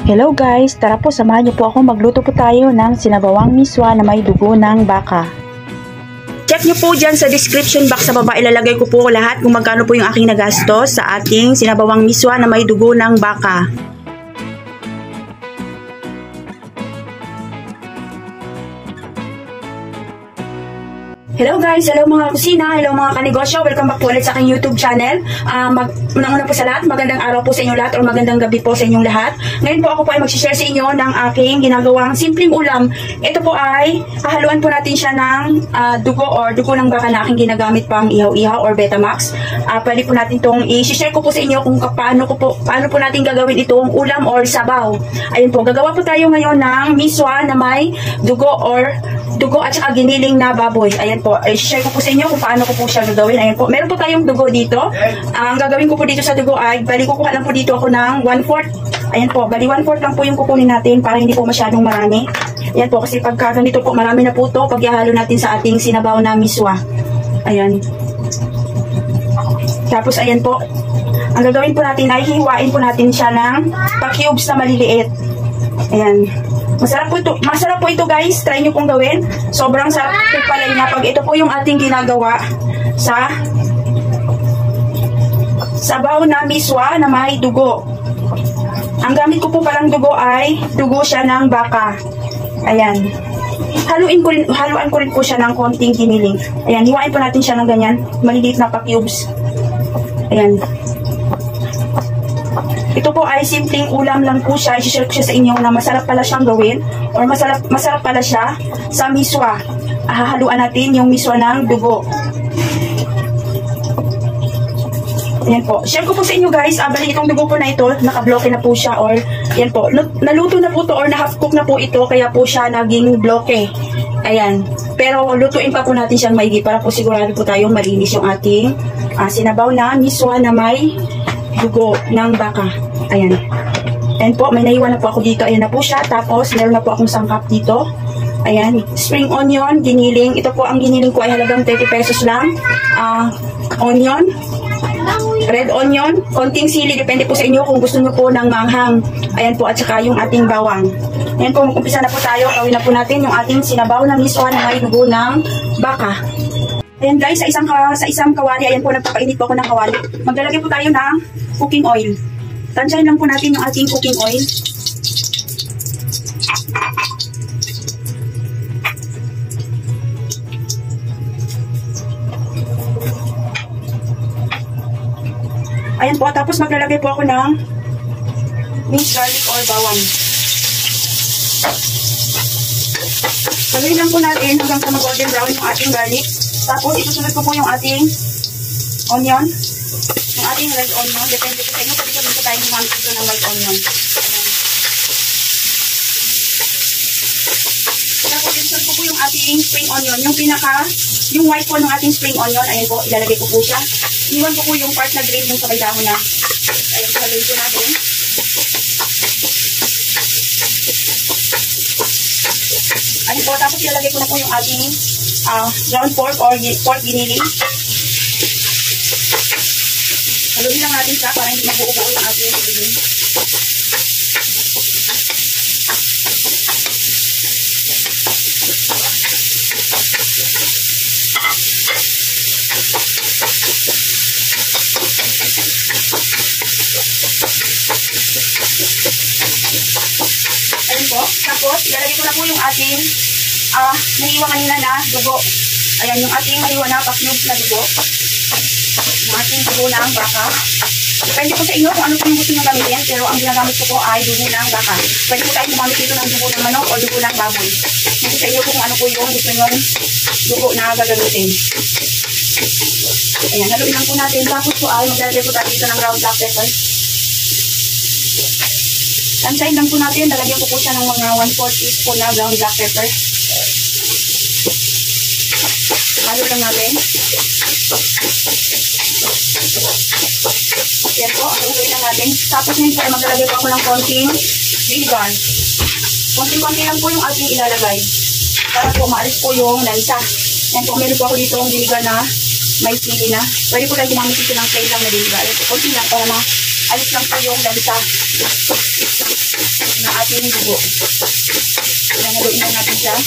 Hello guys, tara po samahan niyo po ako, magluto po tayo ng sinabawang miswa na may dugo ng baka. Check niyo po dyan sa description box sa baba, ilalagay ko po lahat kung magkano po yung aking nagastos sa ating sinabawang miswa na may dugo ng baka. Hello guys, hello mga kusina, hello mga kanegosyo, welcome back po ulit sa aking YouTube channel. Unang-una po sa lahat, magandang araw po sa inyong lahat o magandang gabi po sa inyong lahat. Ngayon po ako po ay mag-share sa inyo ng aking ginagawang simpleng ulam. Ito po ay hahaluan po natin siya ng dugo or dugo ng baka na aking ginagamit pang ihaw-ihaw or Betamax. Pwede po natin itong i-share ko po sa inyo kung paano po natin gagawin itong ulam or sabaw. Ayun po, gagawa po tayo ngayon ng miswa na may dugo at saka giniling na baboy. Ayan po, i-share ko po sa inyo kung paano ko po siya gagawin. Ayan po, meron po tayong dugo dito. Ang gagawin ko po dito sa dugo ay, bali kukuha lang po dito ako ng 1/4. Ayan po, bali 1/4 lang po yung kukunin natin para hindi po masyadong marami. Ayan po, kasi pagka ganito po, marami na po ito pag ihalo natin sa ating sinabaw na miswa. Ayan. Tapos ayan po, ang gagawin po natin ay hiwain po natin siya ng pa-cubes na maliliit. Ayan. Masarap po ito guys, try nyo pong gawin. Sobrang sarap po pala niya pag ito po yung ating ginagawa sa sabaw na miswa na may dugo. Ang gamit ko po palang dugo ay dugo siya ng baka. Ayan. Haluan ko rin po siya ng konting giniling. Ayan, hiwain po natin siya ng ganyan, maliliit na pa-cubes. Ayan. Ito po ay simpleng ulam lang po siya. I-share ko siya sa inyo na masarap pala siyang gawin or masarap pala siya sa miswa. Hahaluan natin yung miswa ng dugo. Ayan po. Share ko po sa inyo guys. Bali itong dugo po na ito, nakabloke na po siya or yan po. Naluto na po ito or na-half cook na po ito kaya po siya naging bloke. Ayan. Pero lutuin pa po natin siyang maigi para po sigurado po tayong malinis yung ating sinabaw na miswa na may dugo ng baka. Ayan. And po, may naiwan na po ako dito. Ayan na po siya. Tapos, meron na po akong sangkap dito. Ayan. Spring onion, giniling. Ito po, ang giniling ko ay halagang 30 pesos lang. Onion. Red onion. Konting sili. Depende po sa inyo kung gusto nyo po ng manghang. Ayan po. At saka yung ating bawang. Ayan po, mag-umpisa na po tayo. Gawin na po natin yung ating sinabaw na miswa na may dugo ng baka. Ayan guys, sa isang kawali, ayan po, nagpapainit po ako ng kawali. Maglalagay po tayo ng cooking oil. Tansyahin lang po natin yung ating cooking oil. Ayan po, tapos maglalagay po ako ng minced garlic or bawang. Pagawin lang po natin hanggang sa mag-golden brown yung ating garlic. Tapos, isusunod ko po yung ating onion. Yung ating red onion. Depende po sa inyo. Pwede ko tayo gumamit ito ng white onion. Tapos, isusunod ko po yung ating spring onion. Yung white po ng ating spring onion. Ayan po, ilalagay ko po siya. Iwan ko po yung part na green yung sabay dahon na. Ayan, ilalagay ko natin. Ayan po, tapos ilalagay ko na po yung ating ground pork or pork giniling. Haluin lang natin siya para hindi mabuo-buo yung ating giniling. Ayan po. Tapos, ilalagay ko na po yung ating nahiwa kanina na dugo. Ayan, yung ating nahiwa na pa-cubes na dugo. Yung ating dugo ng baka. Depende po sa inyo kung ano po yung gusto nyo gamitin. Pero ang ginagamit ko po ay dugo ng baka. Pwede po tayo gumamit dito ng dugo ng manok o dugo ng baboy. Depende sa inyo kung ano po yung gusto nyo dugo na gagamitin. Ayan, haluin lang po natin. Tapos po ay maglalagay po tayo dito ng ground black pepper. Tantayin lang po natin. Lalagyan ko po siya ng mga 1/4 teaspoon na ground black pepper. Halo lang natin. Yan po, haluin lang natin. Tapos ngayon po ay maglalagay po ako ng konting vinegar. Konting-konti lang po yung ating ilalagay. Para po maalis po yung lansa. Yan po, meron po ako dito yung vinegar na may sili na. Pwede po tayo gumamit dito ng plain lang na vinegar. Konti lang para maalis lang po yung lansa na ating dugo. Kaya naluin lang natin siya.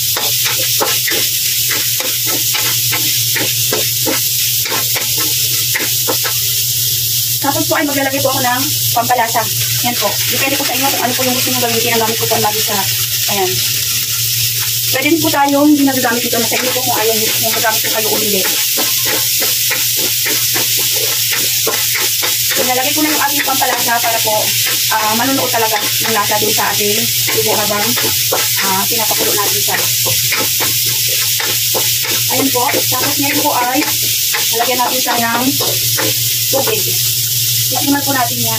Tapos po ay maglalagay po ako ng pampalasa. Yan po. Depende po sa inyo kung ano po yung gusto nyo gamitin. Ang gamit ko po ang lagi sa, ayan. Pwede din po tayong hindi nagagamit ito. Nasa inyo po kung ayaw nyo kung magamit po kayo o hindi. Ilalagay ko na yung ating pampalasa para po manunuot talaga ng lasa dun sa ating dugo habang pinapakulo natin siya. Ayan po. Tapos ngayon po ay lalagyan natin siya ng tubig. Isiman po natin yan.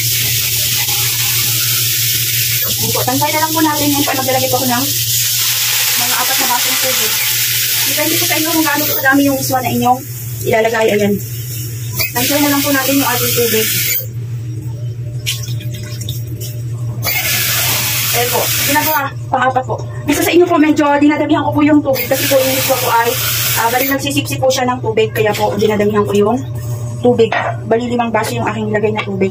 Tansay na lang po natin yan para maglalagay po ako ng mga 4 na basong tubig. Depende po sa inyo kung gaano po kadami yung miswa na inyong ilalagay. Ayan. Tansay na lang po natin yung ating tubig. Ayan po. Ginagawa. Pang-4 po. Bisa sa inyo po medyo dinadamihan ko po yung tubig kasi po yung miswa po ay bali nagsisipsip po siya ng tubig. Kaya po dinadamihan ko yung tubig. Bali 5 baso yung aking lagay na tubig.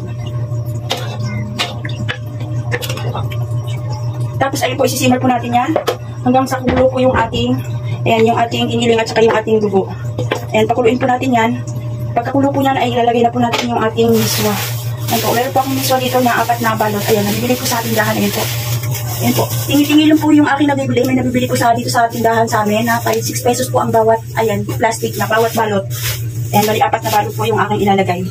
Tapos ayun po, isisimmer po natin yan hanggang sa kumulo po yung ating, ayan, yung ating iniling at saka yung ating dugo. Ayan, pakuluin po natin yan. Pagkakulo po yan ay ilalagay na po natin yung ating miswa. Ayan po, meron po akong miswa dito na 4 na balot. Ayan, nabibili ko sa tindahan. Ayan po. Ayan po, tingi-tingi lang po yung aking nabibili. May nabibili ko dito sa tindahan sa amin na 6 pesos po ang bawat, ayan, plastic na bawat balot. Ayan, bali 4 na balot po yung aking ilalagay.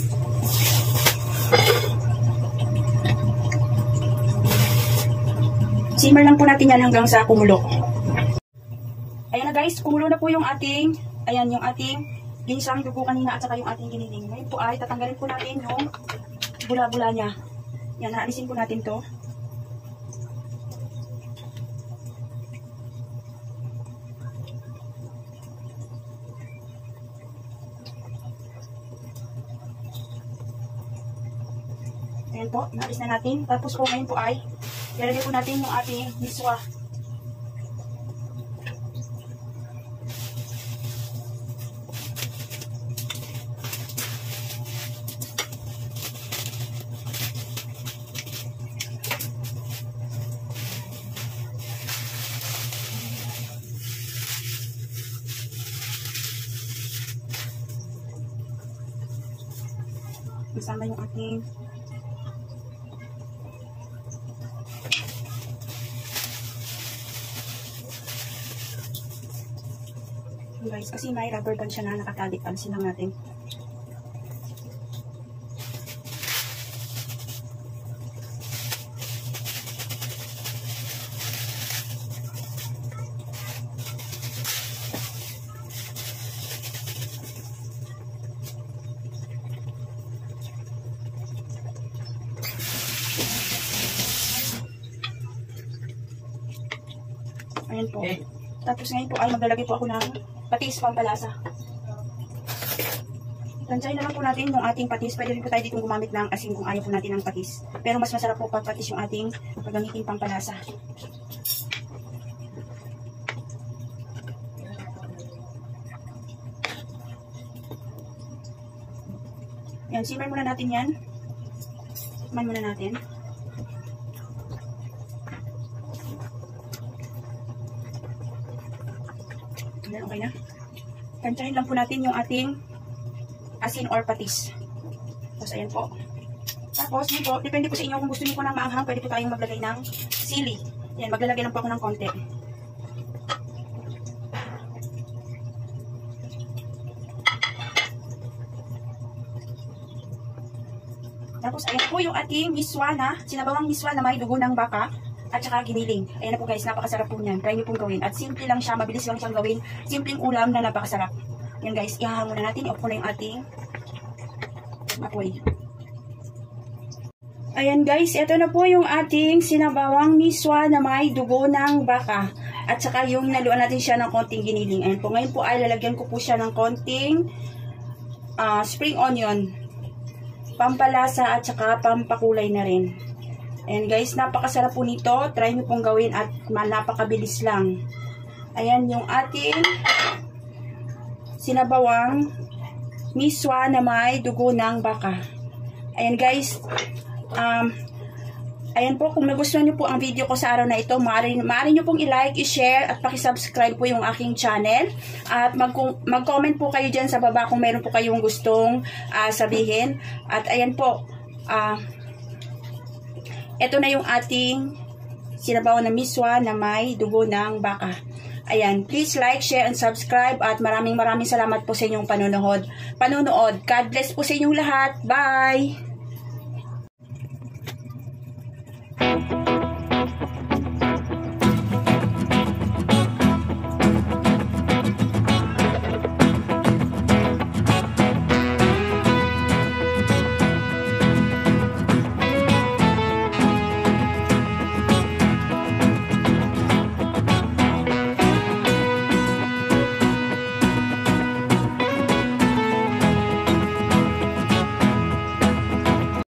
Simmer lang po natin yan hanggang sa kumulo. Ayan na guys, kumulo na po yung ating, ayan, yung ating ginsang dugo kanina at saka yung ating giniling. Ngayon po ay tatanggalin po natin yung bula-bula niya. Yan, naalisin po natin to. Ayan po, naalis na natin. Tapos po ngayon po ay ilalagay po natin yung ating miswa. Masama yung ating guys, kasi may rubber band siya na nakatali. Alisin lang natin. Ayan po. Tapos ngayon po ay maglalagay po ako ng patis pampalasa. Tansay na lang po natin yung ating patis. Pwede rin po tayo dito gumamit ng asin kung ayaw po natin ng patis. Pero mas masarap po pag patis yung ating pagamitin pampalasa. Yan, simmer muna natin yan. Tikman muna natin. Okay na. Tansyahin lang po natin yung ating asin or patis. Tapos ayan po. Tapos yun po, depende po sa inyo kung gusto niyo po ng maanghang, pwede po tayong maglagay ng sili. Yan, maglalagay lang po ako ng konti. Tapos ayan po yung ating miswa na, sinabawang miswa na may dugo ng baka at saka giniling. Ayan na po guys, napakasarap po niyan. Try nyo pong gawin. At simple lang siya, mabilis lang siyang gawin. Simpleng ulam na napakasarap. Yan guys, ihahango na natin. I-off ko na yung ating apoy. Ayan guys, ito na po yung ating sinabawang miswa na may dugo ng baka. At saka yung naluan natin siya ng konting giniling. Ayan po, ngayon po ay lalagyan ko po siya ng konting spring onion, pampalasa at saka pampakulay na rin. Ayan guys, napakasarap po nito. Try nyo pong gawin at napakabilis lang. Ayan yung ating sinabawang miswa na may dugo ng baka. Ayan guys, ayan po, kung nagustuhan nyo po ang video ko sa araw na ito, maaari nyo pong i-like, i-share, at pakisubscribe po yung aking channel. At mag-comment po kayo dyan sa baba kung meron po kayong gustong sabihin. At ayan po, ito na yung ating sinabaw na miswa na may dugo ng baka. Ayan, please like, share, and subscribe. At maraming salamat po sa inyong panonood. God bless po sa inyong lahat. Bye!